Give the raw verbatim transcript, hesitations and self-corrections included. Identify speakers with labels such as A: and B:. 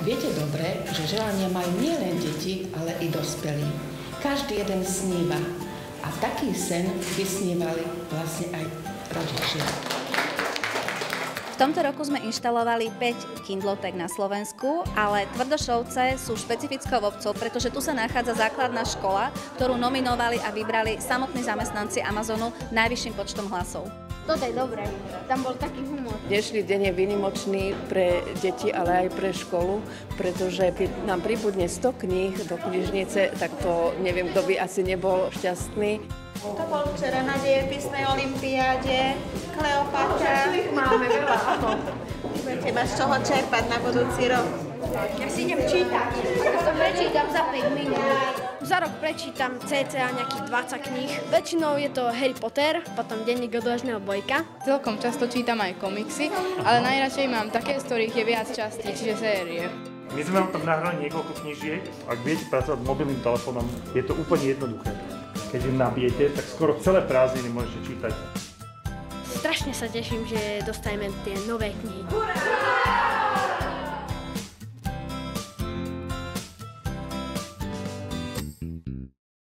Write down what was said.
A: Viete dobre, že želania majú nielen deti, ale i dospelí. Každý jeden sníva. A taký sen vysnívali vlastne aj rodičia.
B: V tomto roku sme inštalovali päť Kindlotek na Slovensku, ale Tvrdošovce sú špecifickou obcou, pretože tu sa nachádza základná škola, ktorú nominovali a vybrali samotní zamestnanci Amazonu najvyšším počtom hlasov.
C: Toto je dobré, tam bol taký humor.
D: Dnešný deň je výnimočný pre deti, ale aj pre školu, pretože keď nám pribudne sto kníh do knižnice, tak to neviem, kto by asi nebol šťastný.
E: To bol včera na dejepisnej olympiáde, Kleopatra.
D: Máme veľa, áno.
E: Budete mať z čoho čerpať na budúci rok.
C: Ja si idem čítať. Ja to prečítam za päť minút. Za rok prečítam cca nejakých dvadsať kníh. Väčšinou je to Harry Potter, potom Denník odvážneho Bojka.
F: Celkom často čítam aj komiksy, ale najradšej mám také, z ktorých je viac častí, čiže série.
G: My sme vám tam nahrali niekoľko knížiek. Ak viete pracovať s mobilným telefónom, je to úplne jednoduché. Keď im nabijete, tak skoro celé prázdniny môžete čítať.
C: Strašne sa teším, že dostaneme tie nové knihy.
E: Hurá!